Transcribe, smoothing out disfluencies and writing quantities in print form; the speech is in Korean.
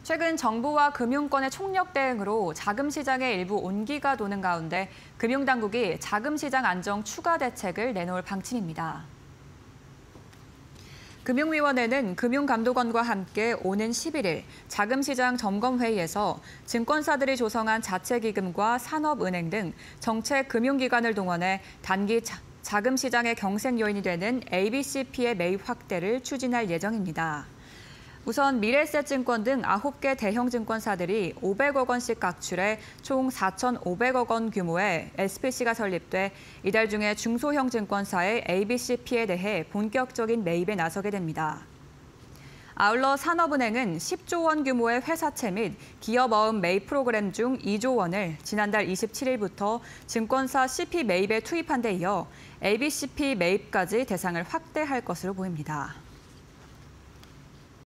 최근 정부와 금융권의 총력 대응으로 자금 시장의 일부 온기가 도는 가운데 금융당국이 자금 시장 안정 추가 대책을 내놓을 방침입니다. 금융위원회는 금융감독원과 함께 오는 11일 자금시장 점검회의에서 증권사들이 조성한 자체기금과 산업은행 등 정책 금융기관을 동원해 단기 자금시장의 경색 요인이 되는 ABCP의 매입 확대를 추진할 예정입니다. 우선 미래에셋증권 등 9개 대형 증권사들이 500억 원씩 각출해 총 4,500억 원 규모의 SPC가 설립돼 이달 중에 중소형 증권사의 ABCP에 대해 본격적인 매입에 나서게 됩니다. 아울러 산업은행은 10조 원 규모의 회사채 및 기업어음 매입 프로그램 중 2조 원을 지난달 27일부터 증권사 CP 매입에 투입한 데 이어 ABCP 매입까지 대상을 확대할 것으로 보입니다.